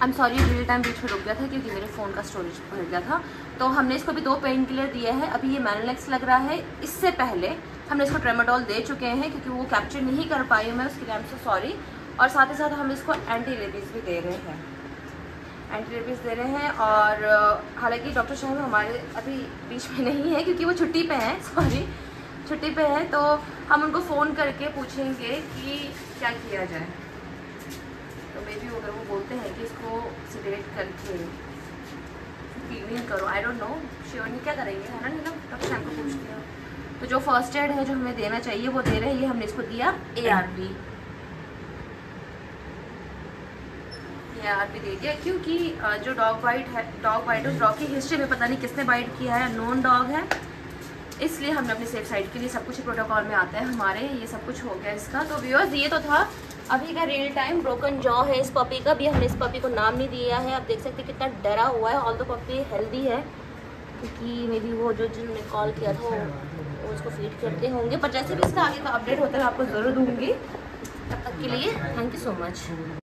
I am sorry real time बीच में रुक गया था क्योंकि मेरे फ़ोन का स्टोरेज भर गया था। तो हमने इसको भी 2 पेन किलर दिए हैं। अभी ये मैनोलेक्स लग रहा है। इससे पहले हमने इसको ट्रेमाडोल दे चुके हैं क्योंकि वो कैप्चर नहीं कर पाई मैं, उसके लिए आई एम सो सॉरी। और साथ ही साथ हम इसको एंटी रेबीज़ भी दे रहे हैं, एंटी रेबीज़ दे रहे हैं। और हालांकि डॉक्टर साहब हमारे अभी बीच में नहीं है क्योंकि वो छुट्टी पे हैं, सॉरी छुट्टी पे है। तो हम उनको फ़ोन करके पूछेंगे कि क्या किया जाए। तो मे बी अगर वो बोलते हैं कि इसको सिलेक्ट करके फीलिंग करो, आई डोंट नो श्योर नहीं क्या करेंगे, है ना नीलम? डॉक्टर साहब को पूछते हैं। तो जो फर्स्ट एड है जो हमें देना चाहिए वो दे रहे हैं। ये हमने इसको दिया ARB दे दिया क्योंकि जो डॉग बाइट है उस डॉग की हिस्ट्री में पता नहीं किसने बाइट किया है, नॉन डॉग है, इसलिए हमने अपनी सेफ साइड के लिए सब कुछ प्रोटोकॉल में आता है हमारे। ये सब कुछ हो गया इसका। तो व्यूअर्स ये तो था अभी का रियल टाइम ब्रोकन जॉ है इस पपी का भी। हमने इस पपी को नाम नहीं दिया है, आप देख सकते हैं कितना डरा हुआ है। ऑल द पपी हेल्दी है क्योंकि मे बी वो जो जिन्होंने कॉल किया था वो उसको फीड करते होंगे। पर जैसे भी इसका आगे का अपडेट होता है मैं आपको ज़रूर दूँगी। तब तक के लिए थैंक यू सो मच।